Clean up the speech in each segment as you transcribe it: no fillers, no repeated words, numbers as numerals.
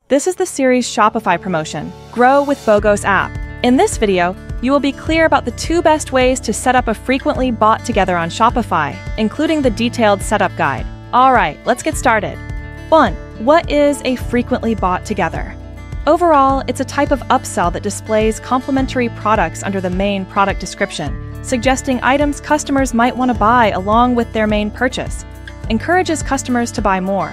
This is the series Shopify promotion, Grow with BOGOS app. In this video, you will be clear about the 2 best ways to set up a frequently bought together on Shopify, including the detailed setup guide. Alright, let's get started. 1. What is a frequently bought together? Overall, it's a type of upsell that displays complementary products under the main product description, suggesting items customers might want to buy along with their main purchase. Encourages customers to buy more.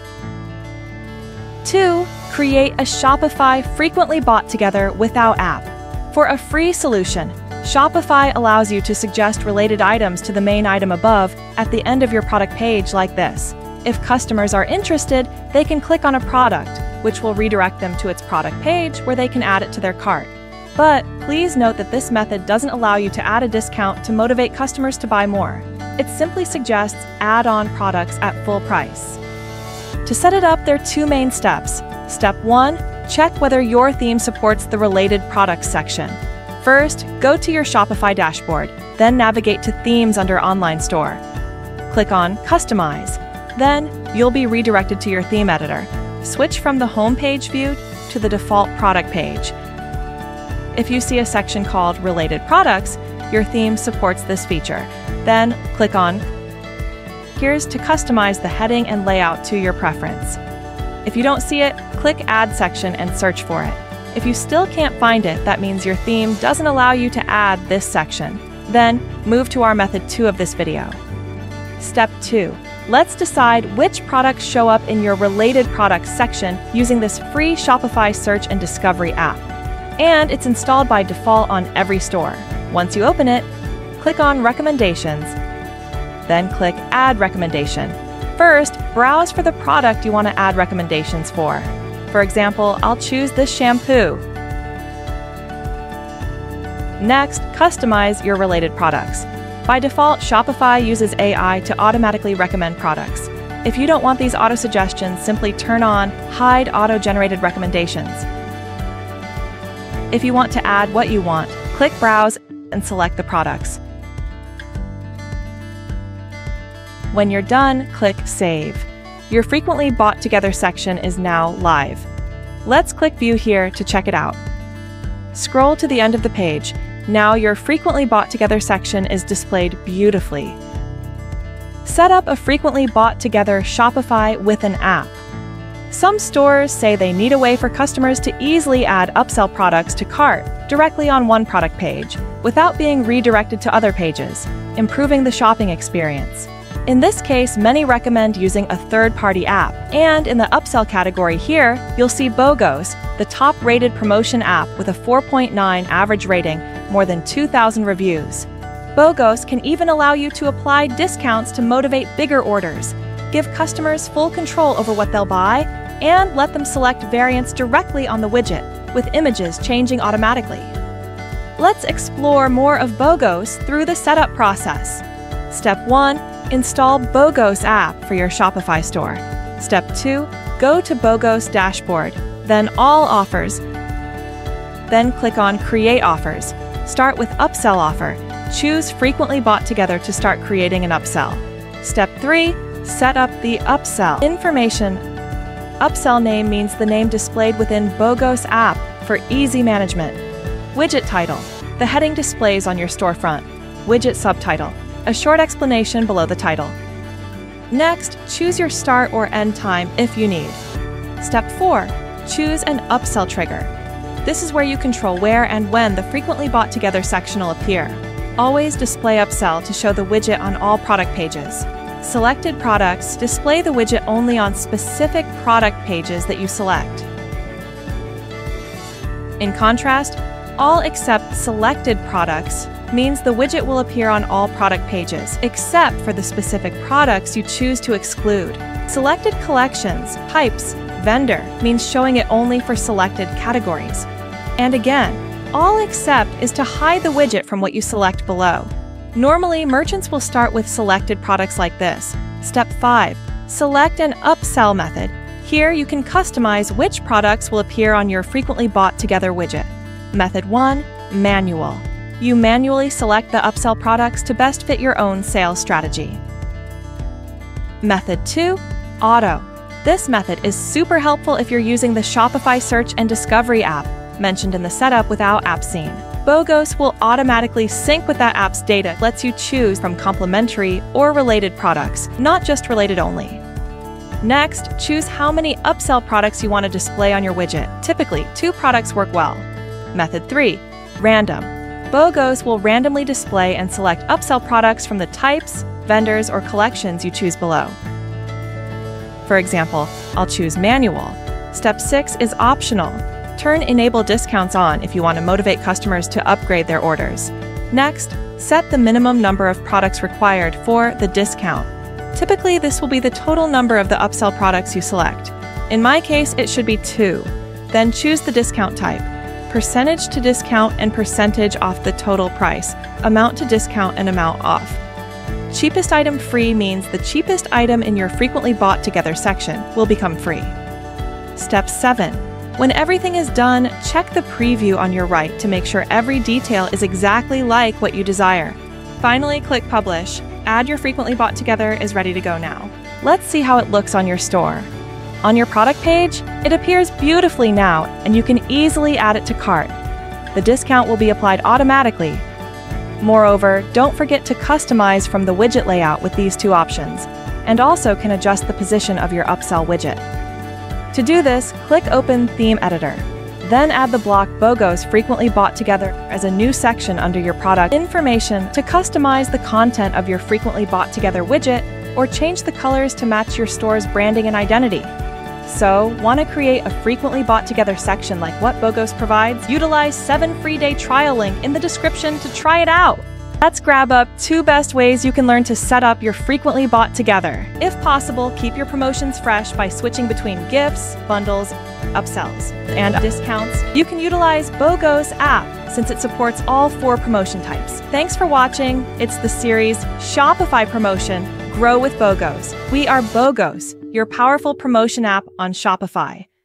2. Create a Shopify frequently bought together without app. For a free solution, Shopify allows you to suggest related items to the main item above at the end of your product page like this. If customers are interested, they can click on a product, which will redirect them to its product page where they can add it to their cart. But please note that this method doesn't allow you to add a discount to motivate customers to buy more. It simply suggests add-on products at full price. To set it up, there are 2 main steps. Step 1. Check whether your theme supports the related products section. First, go to your Shopify dashboard, then navigate to Themes under Online Store. Click on Customize. Then, you'll be redirected to your theme editor. Switch from the home page view to the default product page. If you see a section called Related Products, your theme supports this feature. Then, click on Here's to customize the heading and layout to your preference. If you don't see it, click Add section and search for it. If you still can't find it, that means your theme doesn't allow you to add this section. Then, move to our method 2 of this video. Step 2. Let's decide which products show up in your Related Products section using this free Shopify search and discovery app. And it's installed by default on every store. Once you open it, click on Recommendations. Then click Add Recommendation. First, browse for the product you want to add recommendations for. For example, I'll choose this shampoo. Next, customize your related products. By default, Shopify uses AI to automatically recommend products. If you don't want these auto-suggestions, simply turn on Hide Auto-Generated Recommendations. If you want to add what you want, click Browse and select the products. When you're done, click Save. Your frequently bought together section is now live. Let's click View here to check it out. Scroll to the end of the page. Now your frequently bought together section is displayed beautifully. Set up a frequently bought together Shopify with an app. Some stores say they need a way for customers to easily add upsell products to cart directly on one product page without being redirected to other pages, improving the shopping experience. In this case, many recommend using a third-party app. And in the upsell category here, you'll see BOGOS, the top-rated promotion app with a 4.9 average rating, more than 2,000 reviews. BOGOS can even allow you to apply discounts to motivate bigger orders, give customers full control over what they'll buy, and let them select variants directly on the widget, with images changing automatically. Let's explore more of BOGOS through the setup process. Step 1. Install BOGOS app for your Shopify store. Step 2. Go to BOGOS dashboard, then All Offers. Then click on Create Offers. Start with Upsell Offer. Choose Frequently Bought Together to start creating an upsell. Step 3. Set up the upsell information. Upsell name means the name displayed within BOGOS app for easy management. Widget title. The heading displays on your storefront. Widget subtitle. A short explanation below the title. Next, choose your start or end time if you need. Step 4. Choose an upsell trigger. This is where you control where and when the frequently bought together section will appear. Always display upsell to show the widget on all product pages. Selected products display the widget only on specific product pages that you select. In contrast, all except selected products means the widget will appear on all product pages, except for the specific products you choose to exclude. Selected collections, types, vendor means showing it only for selected categories. And again, all except is to hide the widget from what you select below. Normally, merchants will start with selected products like this. Step 5. Select an upsell method. Here you can customize which products will appear on your frequently bought together widget. Method 1. Manual. You manually select the upsell products to best fit your own sales strategy. Method 2. Auto. This method is super helpful if you're using the Shopify Search and Discovery app mentioned in the setup without App Scene. BOGOS will automatically sync with that app's data, lets you choose from complementary or related products, not just related only. Next, choose how many upsell products you want to display on your widget. Typically, 2 products work well. Method 3. Random. BOGOS will randomly display and select upsell products from the types, vendors, or collections you choose below. For example, I'll choose Manual. Step 6 is optional. Turn Enable Discounts on if you want to motivate customers to upgrade their orders. Next, set the minimum number of products required for the discount. Typically, this will be the total number of the upsell products you select. In my case, it should be 2. Then choose the discount type. Percentage to discount and percentage off the total price. Amount to discount and amount off. Cheapest item free means the cheapest item in your frequently bought together section will become free. Step 7. When everything is done, check the preview on your right to make sure every detail is exactly like what you desire. Finally, click Publish. Add your frequently bought together is ready to go now. Let's see how it looks on your store. On your product page, it appears beautifully now, and you can easily add it to cart. The discount will be applied automatically. Moreover, don't forget to customize from the widget layout with these 2 options, and also can adjust the position of your upsell widget. To do this, click Open Theme Editor. Then add the block BOGOS frequently bought together as a new section under your product information to customize the content of your frequently bought together widget or change the colors to match your store's branding and identity. So, want to create a frequently bought together section like what BOGOS provides? Utilize 7 free day trial link in the description to try it out. Let's grab up 2 best ways you can learn to set up your frequently bought together. If possible, keep your promotions fresh by switching between gifts, bundles, upsells, and discounts. You can utilize BOGOS app since it supports all 4 promotion types. Thanks for watching. It's the series Shopify Promotion, Grow with BOGOS. We are BOGOS, your powerful promotion app on Shopify.